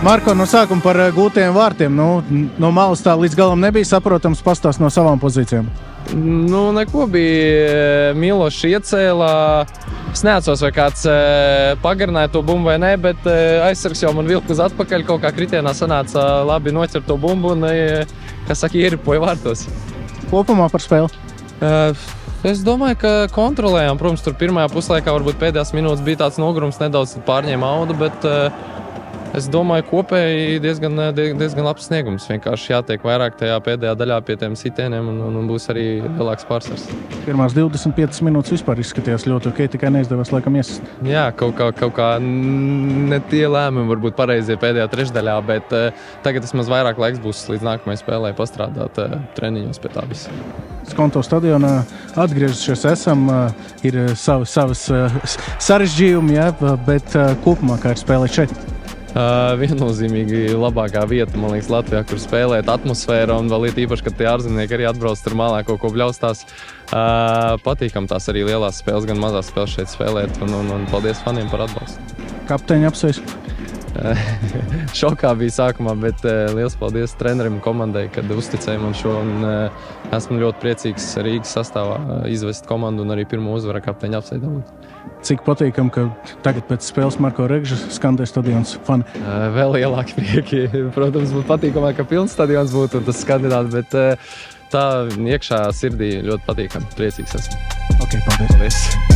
Marko, no sākuma par gūtajiem vārtiem. No malas tā līdz galam nebija saprotams, pastāst no savām pozīcijām. Neko bija. Milošs iecēlā. Es neatceros, vai kāds pagarināja to bumbu vai nē, bet aizsargs jau man vilka uz atpakaļ. Kaut kā kritienā sanāca labi noķert to bumbu un, ieripoja vārtos. Kopumā par spēli? Es domāju, ka kontrolējām. Protams, tur pirmajā puslaikā varbūt pēdējās minūtes bija tāds nogurums, nedaudz pārņēma audu, bet es domāju, kopēji diezgan labs sniegums. Vienkārši jātiek vairāk tajā pēdējā daļā pie tiem sitieniem un būs arī lielāks pārsvars. Pirmās 25 minūtes vispār izskatījās ļoti ok, tikai neizdevās laikam iesist. Jā, kaut kā ne tie lēmumi varbūt pareizie pēdējā trešdaļā, bet tagad vismaz vairāk laiks būs līdz nākamajai spēlē pastrādāt treniņos pie tā visa. Skonto stadionā atgriežušies esam, ir savas sarežģījumi, ja, bet kopumā kā ir spēlēt šeit? Viennozīmīgi labākā vieta, man liekas, Latvijā, kur spēlēt atmosfēra un vēl īpaši, kad tie ārzemnieki arī atbrauc tur malā kaut ko bļaustās. Patīkam tās arī lielās spēles, gan mazās spēles šeit spēlēt un paldies faniem par atbalstu. Kapteiņa apsveic? Šokā bija sākumā, bet liels paldies trenerim un komandai, kad uzticēja man šo un esmu ļoti priecīgs Rīgas sastāvā izvest komandu un arī pirmo uzvaru kapteiņa apsveidam. Cik patīkam, ka tagad pēc spēles Marko Regža skandē stadions fani? Vēl lielāki prieki. Protams, būtu patīkamāk, ka pilns stadions būtu un tas skandināts, bet tā iekšā sirdī ļoti patīkam. Priecīgs esmu. Ok, paldies.